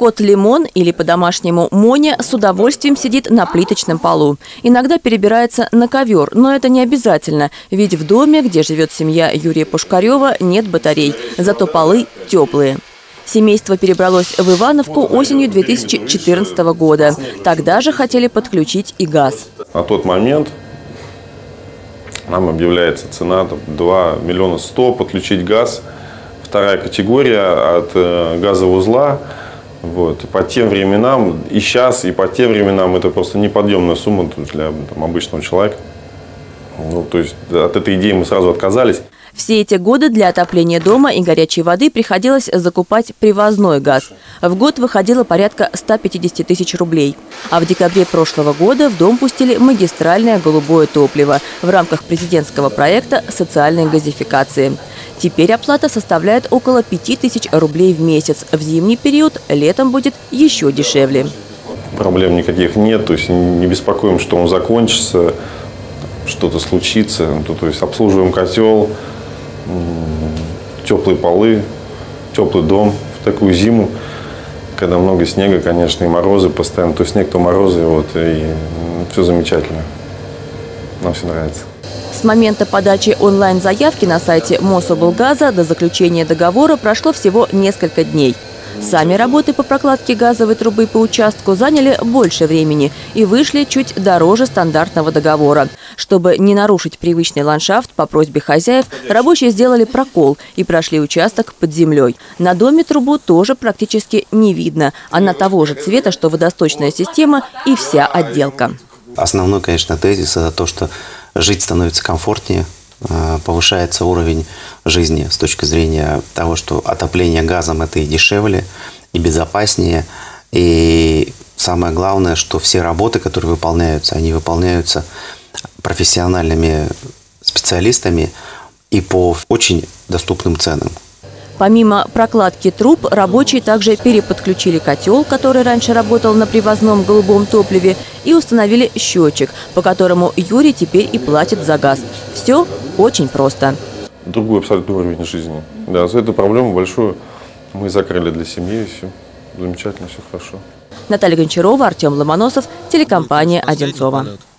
Кот Лимон, или по-домашнему Моня, с удовольствием сидит на плиточном полу. Иногда перебирается на ковер, но это не обязательно, ведь в доме, где живет семья Юрия Пушкарева, нет батарей, зато полы теплые. Семейство перебралось в Ивановку осенью 2014 года. Тогда же хотели подключить и газ. На тот момент нам объявляется цена 2 100 000 подключить газ. Вторая категория от газовузла. Вот. По тем временам, и сейчас, и по тем временам это просто неподъемная сумма для обычного человека. Ну, то есть от этой идеи мы сразу отказались. Все эти годы для отопления дома и горячей воды приходилось закупать привозной газ. В год выходило порядка 150 000 рублей. А в декабре прошлого года в дом пустили магистральное голубое топливо в рамках президентского проекта социальной газификации. Теперь оплата составляет около 5000 рублей в месяц. В зимний период летом будет еще дешевле. Проблем никаких нет, то есть не беспокоим, что он закончится, что-то случится. То есть обслуживаем котел, теплые полы, теплый дом в такую зиму, когда много снега, конечно, и морозы постоянно. То снег, то морозы, вот, и все замечательно. Нам все нравится. С момента подачи онлайн-заявки на сайте Мособлгаза до заключения договора прошло всего несколько дней. Сами работы по прокладке газовой трубы по участку заняли больше времени и вышли чуть дороже стандартного договора. Чтобы не нарушить привычный ландшафт, по просьбе хозяев рабочие сделали прокол и прошли участок под землей. На доме трубу тоже практически не видно. Она того же цвета, что водосточная система и вся отделка. Основной, конечно, тезис – это то, что жить становится комфортнее, повышается уровень жизни с точки зрения того, что отопление газом – это и дешевле, и безопаснее. И самое главное, что все работы, которые выполняются, они выполняются профессиональными специалистами и по очень доступным ценам. Помимо прокладки труб, рабочие также переподключили котел, который раньше работал на привозном голубом топливе, и установили счетчик, по которому Юрий теперь и платит за газ. Все очень просто. Другой абсолютно уровень жизни. Да, за эту проблему большую мы закрыли для семьи, и все замечательно, все хорошо. Наталья Гончарова, Артем Ломоносов, телекомпания «Одинцово».